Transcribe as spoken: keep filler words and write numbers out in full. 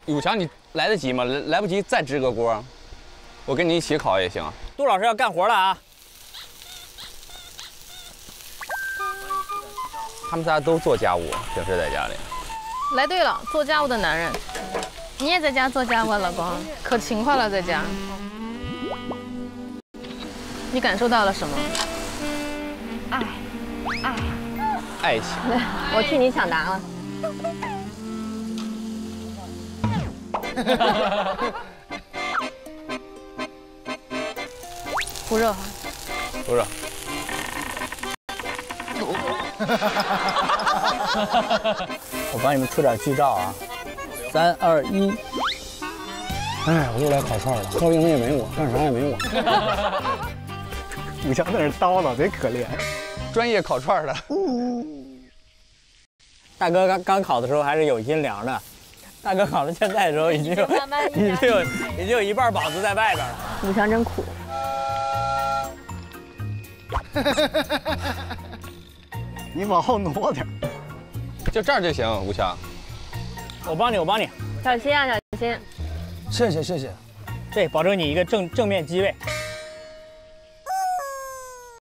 武强，你来得及吗？来来不及再支个锅，我跟你一起烤也行。 杜老师要干活了啊！ 他们仨都做家务，平时在家里。 来对了，做家务的男人。你也在家做家务啊，老公，可勤快了，在家。你感受到了什么？ 爱，爱， 爱情。 我替你抢答了。 不热哈？ 不热。 我帮你们出点剧照啊！三二一。 哎，我又来烤串了，烧饼也没我，干啥也没我。 武强在那叨叨，贼可怜。 专业烤串的。 大哥刚刚烤的时候还是有阴凉的，大哥烤到现在的时候已经有已经有已经有一半膀子在外边了。 武强真苦。 你往后挪点， 就这儿就行，吴强。 我帮你，我帮你。 小心啊，小心。 谢谢谢谢。 对，保证你一个正正面机位。